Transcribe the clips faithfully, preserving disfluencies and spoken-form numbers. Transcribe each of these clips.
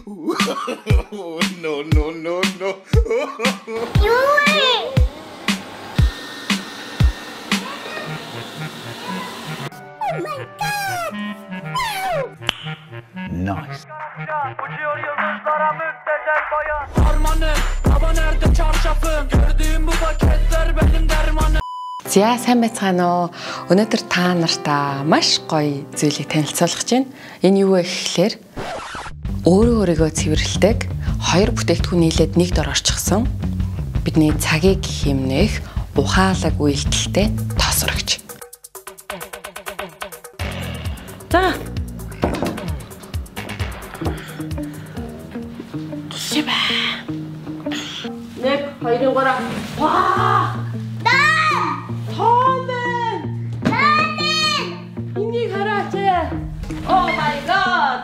No, no, no, no. Oh my god! Wow! Nice. Uçuyor yıldızlara müptezel bayan. Harmanım, hava nerede çarşafım? Gördüğüm bu paketler benim dermanım. За сайн байцгаана уу. Өнөөдөр та нартай маш гоё зүйлийг танилцуулах гэж байна. Энэ юу вэ гэхээр өөрөө өөрийгөө цэвэрлэдэг хоёр бүтээгдэхүүн нийлээд нэг дор орчихсон бидний цагийг хэмнэх ухаалаг үйлдэлтэй тоосрогч. За. Шиба. Нэг хоёрын гараа. Ваа! Oh my god.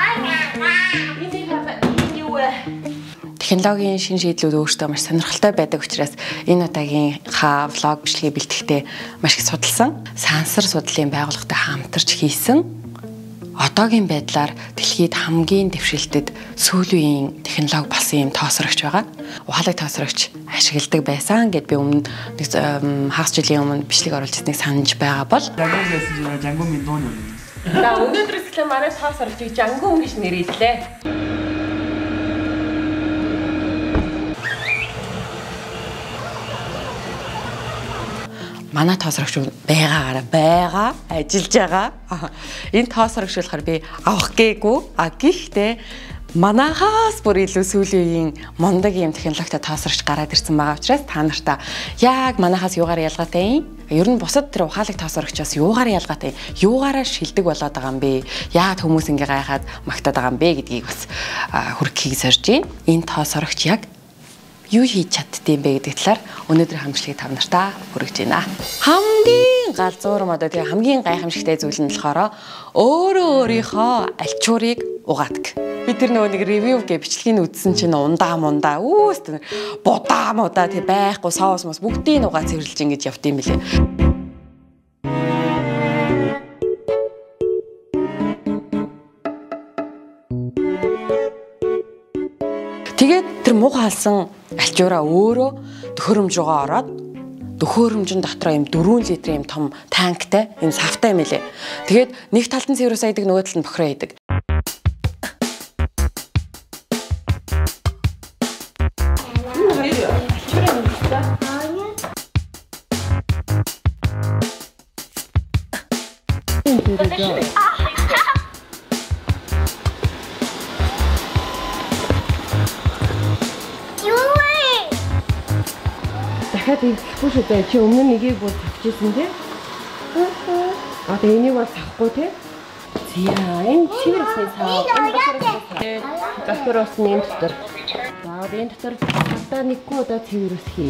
Технологийн шинэ шийдлүүд өөртөө маш сонирхолтой байдаг учраас энэ удаагийнхаа влог бичлэгийг бэлтгэхдээ маш их судалсан. Сансар судлалын байгууллагатай хамтарч хийсэн. Одоогийн байдлаар дэлхийд хамгийн дэвшилтэд сүүлийн технологи болсон юм тоосрогч байгаа. Ухаалаг тоосрогч ашигладаг байсан гэд би өмнө хагас жилийн өмнө бичлэг оруулж ирснийг санаж байгаа бол Жангумын дууны. За өнөөдрөөс эхлээ манай тоосрогчийг Жангум гэж нэрийдлээ. Манай тоосрогч байгаагаар байгаа ажиллаж байгаа. Энэ тоосрогч болохоор би авах гээгүй. А гэхдээ манахаас бүр илүү сүүлийн мундаг юм технологитой тоосрогч гараад ирсэн байгаа учраас та нартай яг манахаас юугаар ялгаатай юм? Ер нь бусад тэр ухаалаг тоосрогчоос юугаар ялгаатай? Юугаараа шилдэг болоод байгаа юм бэ? Яагаад хүмүүс ингэ гайхаад магтаад байгаа юм бэ гэдгийг бас хүрхийг сорж байна. Энэ тоосрогч яг юу хийж чаддсан бэ гэдэг талаар өнөөдөр хамжлыг та нартай хүргэж байна. Хамгийн галзуурм одоо тэгээ хамгийн гайхамшигтай зүйл нь болохоор өөрөө өөрийнхөө альчуурыг угаадаг. Би тэр нөгөө нэг ревю гэ бичлэгийг үзсэн чинь ундаа мундаа үүс тэр будаа мудаа тэг байхгүй соос мос бүгдийг угаа цэвэрлж ингэж явт юм билээ. Тэгээд тэр муухай халсан альчуураа өөрөө төхөөрөмж рүүгээ ороод төхөөрөмжин дотор юм дөрвөн литрийн юм том танктай юм савтай юм лээ. Тэгээд нэг талд нь цэврээс айдаг нөгөө талд нь бохироо яадаг. Дахиад ирэхгүй шүү дээ. Чи өмнө нэгийг бүр тавьчихсан тий? Аа тэгээ энийг бас авахгүй тий? Зя энэ чивэрсний цаа. Энэ бохироос энэ дотор. За энэ дотор одоо нэггүй удаа цэвэрс хий.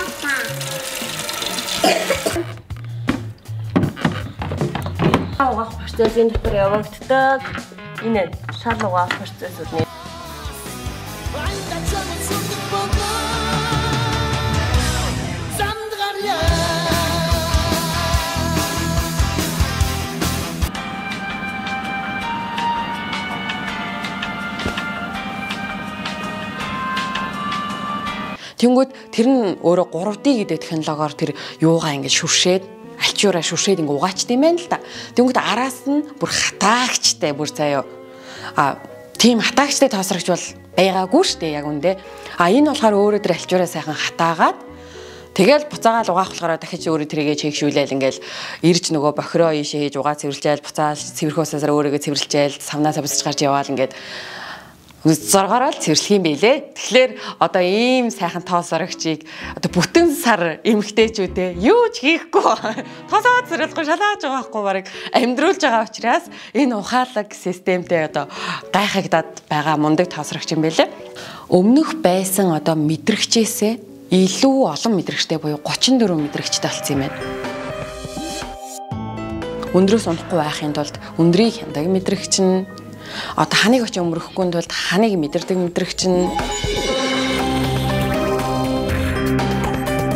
Угаах процесс энэ дотор явагддаг. Энэ шал угаах процессүүд нэ. Тэнгүүд тэр нь өөрөө тhree D гэдэг технологиор тэр юугаа ингэж шүршээд альчуураа шүршээд ингэ угаачд юм байна л да. Тэнгүүд араас нь бүр хатаагчтай бүр заяа. А тийм хатаагчтай тоосрогч бол байгаагүй шүү дээ яг үндэ. А энэ болохоор өөрөө тэр альчуураа сайхан хатаагаад тэгэл буцаагаал угаах болохоор дахиж өөрөө тэрийгэ чийгшүүлээл ингээл ирж нөгөө бохироо ийшээ хийж угаа цэвэрлжээл буцаал цэвэрхөөсөөсөр өөрийгөө цэвэрлжээл савнасаа буцаж гарч яваал ингээд зоргоорол цэвэрлэх юм билээ. Тэгэхээр одоо ийм сайхан тоосрогчийг одоо бүтэн сар эмгтээчүүдээ юу ч хийхгүй тоосоо цэвэрлэхгүй шалааж байгаа байхгүй барыг амьдруулж байгаа учраас энэ ухаалаг системтэй одоо гайхагдаад байгаа мундаг тоосрогч юм билээ. Өмнөх байсан одоо мэдрэгчээсээ илүү олон мэдрэгчтэй буюу thirty-four мэдрэгчтэй болсон юм байна. Өндрөөс унахгүй байхын тулд өндрийг хяндаг мэдрэгч нь одоо ханыг очиж өмөрөхгүй тулд ханыг мэдэрдэг мэдрэгч нь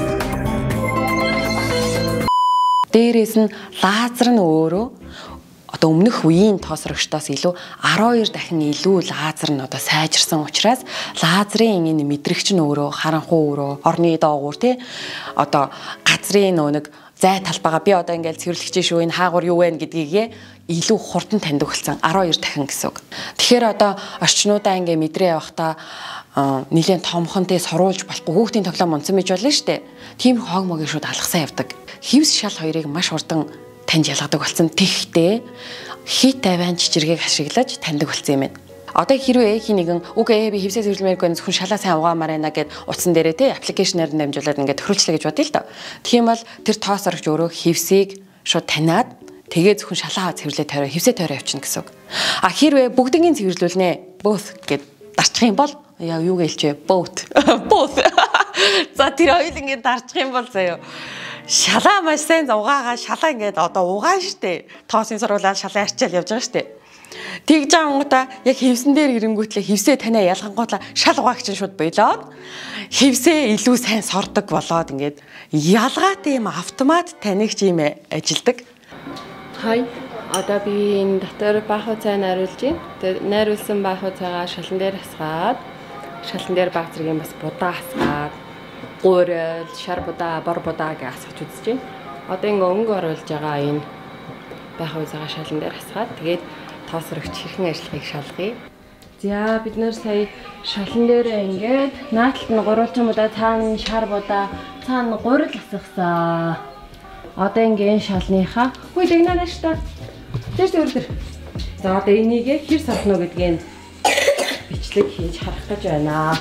дээрээс нь лазер нь өөрөө одоо өмнөх үеийн тоосрогчдоос илүү арван хоёр дахин илүү лазер нь одоо сайжирсан учраас лазерын энэ мэдрэгч нь өөрөө харанхуй өөрөө орны доогуур тий одоо газрын нөө нэг зай талбайгаа би одоо ингээл цэвэрлэгч шүү энэ хаагур юу вэ гэдгийг илүү хурдан таньдаг болсон арван хоёр дахин гэсэн үг. Тэгэхээр одоо орчнуудаа ингээ мэдрээ явахдаа нэлээд томхонтэй соруулж болохгүй хүүхдийн тоглоом унцсан байж болно шүү дээ. Тийм хоог могийн шууд алгасан явдаг. Хивс шал хоёрыг маш хурдан таньж ялгадаг болсон. Тэгхтээ хит тавиан чичиргээг ашиглаж таньдаг болсон юм байна. Одоо хэрвээ хий нэгэн үгүй би хивсээ цэвэрлэмээргүй зөвхөн шалаа сайн угаамаар байна гэд утсан дээрээ те аппликейшнээр дамжуулаад ингээд тохируулчлаа гэж бодъё л доо. Тэгэх юм бол тэр тоосорч өөрөө хивсийг шууд таниад тэгээ зөвхөн шалаа цэвэрлээ тойроо хивсээ тойроо явчихна гэсэн үг. А хэрвээ бүгднийг цэвэрлүүлнэ both гэд дарчих юм бол яа юу гэлчээ both both. За тэр хоёул ингээд дарчих юм бол заяа шалаа маш сайн угаагаа шалаа ингээд одоо угаан штэ. Тоосын сурвалаа шалаа арчаал явж байгаа штэ. Тэгж ангуудаа яг хивсэн дээр ирэнгүүтлээ хивсээ танаа ялгангуудлаа шал угаагч нь шууд болоод хивсээ илүү сайн сордог болоод ингээд ялгаатай юм автомат танигч юм ажилдаг. Хай одоо би энэ дотор баахуу цай найруулж байна. Тэгээд найруулсан баахуу цайгаа шалан дээр хасгаад шалан дээр баг зэргийн бас будаа хасгаад гуурал, шар будаа, бор будаа гэж хасгаж үзэж байна. Одоо ингээ өнгө оруулж байгаа энэ баахуу цайгаа шалан дээр хасгаад тэгээд тоосрогч хэрхэн ажиллахыг шалгая. За бид нэр сая шалан дээрээ ингээд нааталт нь гурвалжин будаа цаана шар будаа цаана гурил хасгасан. Одоо ингээд шалныхаа хүй дэгнаа штэ. Тэш төрдөр. За одоо энийг хэр сорхно гэдгийг бичлэг хийж харах гэж байна.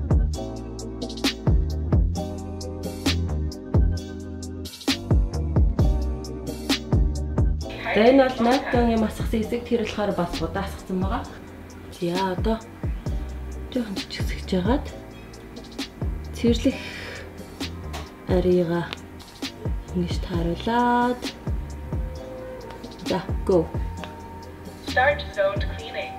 За энэ бол наатан юм асгасан хэсэг тэр болохоор бас будаа асгасан байгаа. За одоо жоохон жижигсэж жагаад цэвэрлэх арийга ингэж тааруулаад за go. Start zone cleaning.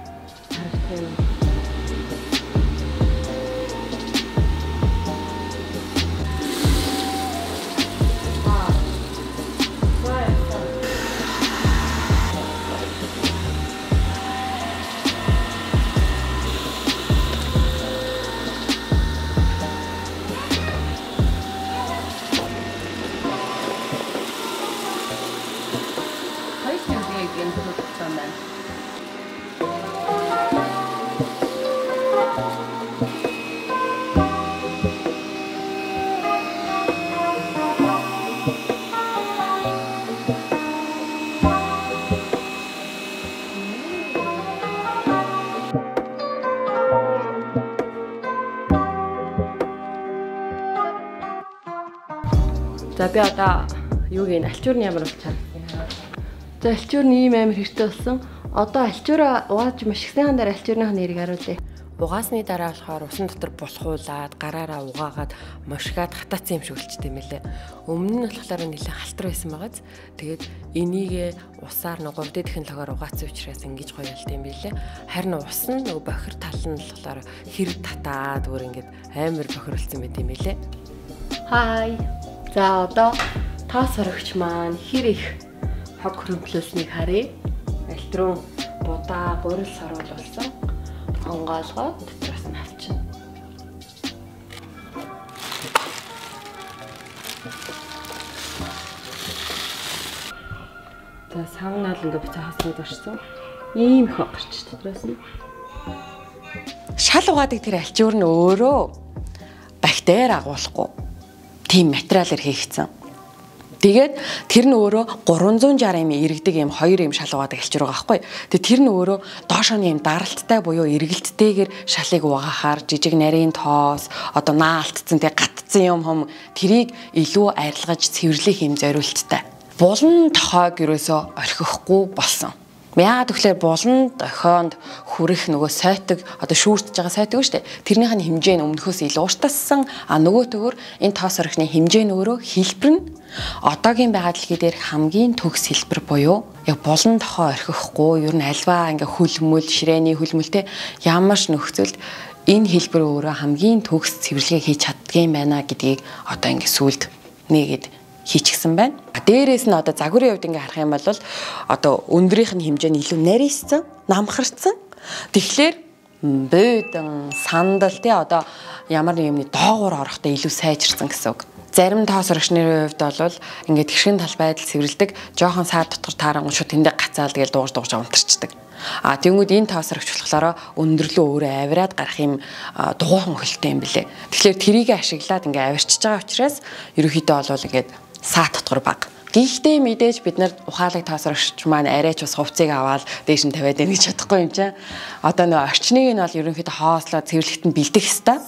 За би одоо юуг энэ альчуурны ямар болж чадна. За альчуурны ийм амар хэрэгтэй болсон. Одоо альчуураа угааж маш их сайхан дараа альчуурны нэрийг харуулъя. Угаасны дараа болохоор усан дотор булхуулаад гараараа угаагаад мошгаад хатаацсан юм шиг болчтой юм лээ. Өмнө нь болохоор нэлээд халтар байсан байгааз. Тэгээд энийг усаар нэг гурав дахин логоор угаацсан учраас ингэж гоё ялт юм билээ. Харин ус нь нөгөө бохир тал нь болохоор хэрэг татаад өөр ингэж амар бохирлцсан байт юм билээ. Хай. За одоо тоосрогч маань хэр их хог хөрөмплүүлснийг харъя. Электрон будаа гурил саруулсан. Онгоолгоод дотроос нь авчна. За савнаал ингээ буцаа хаснууд орсон. Ийм их гарч дотроос нь. Шал угаадаг тэр альчуур нь өөрөө бактери агуулахгүй тийм материалаар хийгдсэн. Тэгээд тэр нь өөрөө гурван зуун шарх эм иргэдэг юм хоёр юм шал угаадаг альчуур байгаа байхгүй. Тэгээд тэр нь өөрөө доошооны юм даралттай буюу эргэлттэйгээр шалыг угаахаар жижиг нарийн тоос, одоо наалтцсан тэг гатцсан юм хом тэрийг илүү арилгаж цэвэрлэх юм зориулттай. Булан тохойг ерөөсөө орхихгүй болсон. Яагаад тэгэхээр булан дохионд хүрэх нөгөө сойтог одоо шүүртж байгаа сойтог шүү дээ. Тэрнийх нь хэмжээ нь өмнөхөөс илүү уртассан. А нөгөө төгөр энэ тоос орхины хэмжээ нь өөрөө хэлбэр нь одоогийн байгаль дэлхий дээр хамгийн төгс хэлбэр буюу яг булан дохоо орхихгүй ер нь альваа ингээ хөлмөл, ширээний хөлмөлтэй ямар ч нөхцөлд энэ хэлбэр өөрөө хамгийн төгс цэвэрлэгээ хийж чаддгийм байна гэдгийг одоо ингээ сүлд нэгэд хийчихсэн байна. Дээрээс нь одоо загварын хувьд ингээ харах юм бол одоо өндрийнх нь хэмжээ нь илүү нарийсан, намхарцсан. Тэгэхээр бөөдөн, сандал тий одоо ямар нэг юмны доогуур орохдоо илүү сайжирсан гэсэн үг. Зарим тоос орогчны хувьд бол ингээд гişгэн тал байдал цэвэрлдэг, жоохон сар дотор таарангуй шууд тэндээ гацаал гэж дуугаж дуугаж унтарчдаг. А тэгвэл энэ тоос орогч болохоор өндөрлөө өөрөө авираад гарах юм дугуйхан хөлтэй юм билэ. Тэгэхээр тэрийг ашиглаад ингээд авирчиж байгаа учраас ерөөхдөө бол ингээд саа дотор баг. Гэхдээ мэдээж бид нар ухаалаг тоос орогч маань арайч бас хувцыг аваад дээш нь тавиад байна гэж чадахгүй юм чинь. Одоо нөө орчныг нь бол ерөөхдөө хоослоо цэвэрлэхэд нь бэлдэх хэвээр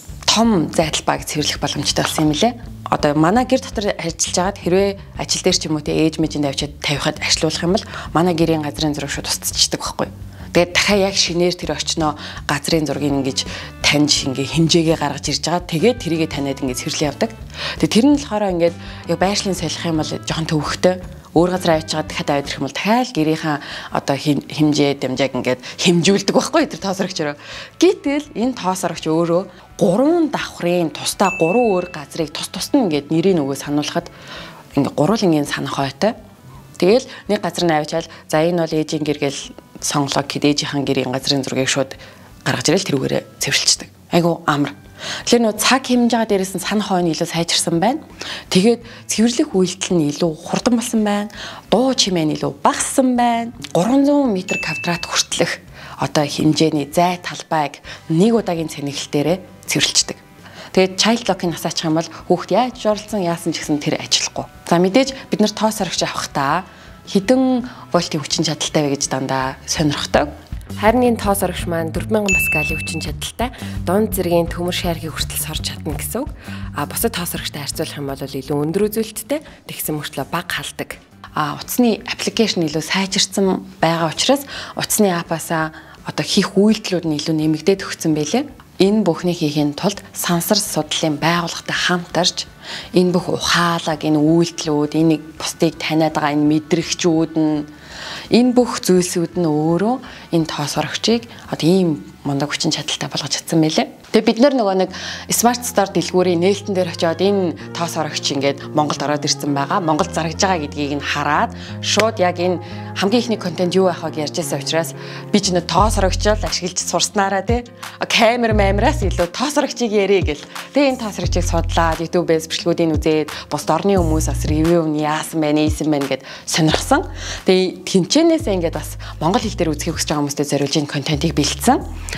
том зайтал баг цэвэрлэх боломжтой болсон юм лээ. Одоо манай гэр дотор ажиллаж байгаад хэрвээ ажил дээр ч юм уу те ээж мэжинд авчиад тавихад ажилуулах юм бол манай гэрийн газрын зураг шууд устчихдаг байхгүй. Тэгээд дахиад яг шинээр тэр очноо газрын зургийг ингэж таньж ингээ хэмжээгээ гаргаж ирж байгаа. Тэгээд тэрийгэ таниад ингээ цэвэрлээ явдаг. Тэгээд тэр нь болохоор ингээд яг байшлын солих юм бол жоохон төвөгтэй. Өөр газар авч байгаа дахиад аваад ирэх юм бол дахиад гэрийнхаа одоо хэмжээ дамжааг ингээд хэмжүүлдэг байхгүй тэр тоос орогчороо. Гэтэл энэ тоос орогч өөрөө гурван давхрын тусдаа гурван өөр газрыг тус тусд нь ингээд нэрийг нөгөө сануулхад ингээд гурвангийн санах хойтой. Тэгэл нэг газар нь авчаал за энэ бол ээжийн гэр гэл сонглоо гэд ээжийнхэн гэрийн газрын зургийг шууд гаргаж ирэл тэрүүгээрээ цэвэрлждэг. Айгу амар. Тэгэхээр нөө цаг хэмж байгаа дээрээс нь санах хойно илүү сайжирсан байна. Тэгээд цэвэрлэх үйлдэл нь илүү хурдан болсон байна. Дуу чимээ нь илүү багассан байна. гурван зуун метр квадрат хүртэлх одоо хэмжээний зай талбайг нэг удаагийн цэнэглэлтээрээ цэвэрлждэг. Тэгээд child lock-ыг насаачих юм бол хүүхд яаж жорлцсон яасан ч гэсэн тэр ажиллахгүй. За мэдээж бид нар тоос орогч авахдаа хэдэн вольтын хүчин чадалтай вэ гэж дандаа сонирхдог. Харин энэ тоос орогч маань дөрвөн мянган паскалийн хүчин чадалтай дунд зэргийн төмөр шааргийн хүртэл сорж чадна гэсэн үг. А бусад тоос орогчтой харьцуулах юм бол илүү өндөр үзүүлэлттэй тэгсэн мөртлөө бага халдаг. А утасны аппликейшн илүү сайжирсан байгаа учраас утасны аппасаа одоо хийх үйлдэлүүд нь илүү нэмэгдээд өгсөн байлээ. Энэ бүхнийг хийхин тулд сансар судлалын байгууллагатай хамтарч энэ бүх ухаалаг, энэ үйлдэлүүд, энийг бусдыг таниад байгаа энэ мэдрэгчүүд нь энэ бүх зүйлсүүд нь өөрөө энэ тоос орогчийг одоо ийм мундаг хүчин чадалтай болгож чадсан байлээ. Тэгээ бид нар нөгөө нэг Smart Store дэлгүүрийн нээлтэн дээр очиод энэ тоос орогч ингээд Монголд ороод ирсэн байгаа. Монголд зарагдж байгаа гэдгийг нь хараад шууд яг энэ хамгийн ихний контент юу байх вэ гэж ярьжсэн учраас би ч нэ тоос орогчол ашиглаж сурснараа тий камер мамраас илүү тоос орогчийг ярих гэл. Тэгээ энэ тоос орогчийг судлаад YouTube-ээс бичлэгүүдийг үзээд бус орны хүмүүс бас ревю нь яасан байна, ийсэн байна гэд сонирхсан. Тэгээ тэнцэнээсээ ингээд бас монгол хэл дээр үзхийг хүсэж байгаа хүмүүстээ зориулж энэ контентийг бэлдсэн.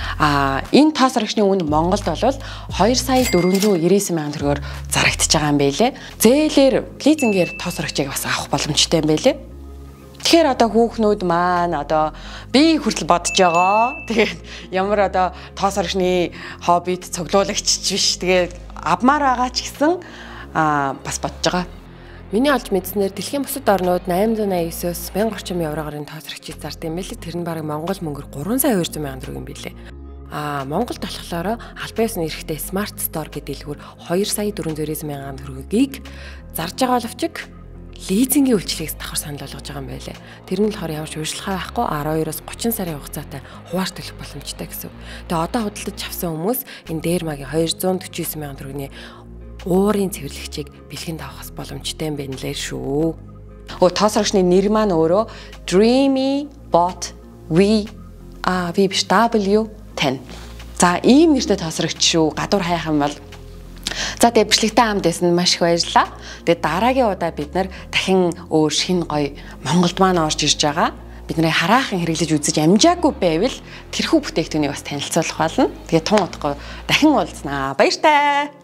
А энэ тоос орогчны үн Монголд бол хоёр сая дөрвөн зуун ирээсэн мянган төгрөгөөр зарагдчихж байгаа юм байлээ. Зээлээр лизингээр тоос орогчийг бас авах боломжтой юм байлээ. Тэгэхээр одоо хүүхнүүд маань одоо би хүртэл бодож байгаа. Тэгээд ямар одоо тоос орогчны хоббид цуглуулагч биш. Тэгээд авмаар байгаа ч гэсэн аа бас бодож байгаа. Миний олж мэдснээр дэлхийн бусад орнууд восемь аян девятөөс мянга орчим еврогийн тоос орогчийг зардаг юм байлээ. Тэр нь бараг Монгол мөнгөөр гурван сая хоёр зуун мянган төгрөг юм билээ. А Монголд болохоор албаас нь эрэхтэй Smart Store гэдэг дэлгүүр хоёр сая дөрвөн зуун мянган төгрөгийг зарж байгаа боловч лизингийн үйлчлэгээс давхар санал болгож байгаа юм байлээ. Тэр нь болохоор ямар ч ууршилгаа байхгүй twelve-оос thirty сарын хугацаатай хувааж төлөх боломжтой гэсэн. Тэгээ одоо худалдаж авсан хүмүүс энэ Дермагийн two hundred forty-nine мянган төгрөгийн уурын цэвэрлэгчийг бэлгэнд авахс боломжтой юм байна лээ шүү. Өө тоос орогчны нэр маань өөрөө Dreamy Bot V а V биш W ten. За ийм нэртэй тоос орогч шүү. Гадуур хайх юм бол за тэгээ бичлэгтэй хамт байсан маш их баярлалаа. Тэгээ дараагийн удаа бид нар дахин өөр шинэ гоё Монголд маань орж ирж байгаа. Бидний хараахан хэрэглэж үзэж амжаагүй байвал тэрхүү бүтээгдэхүүнийг бас танилцуулах болно. Тэгээ тун удахгүй дахин уулзнаа. Баяр таа.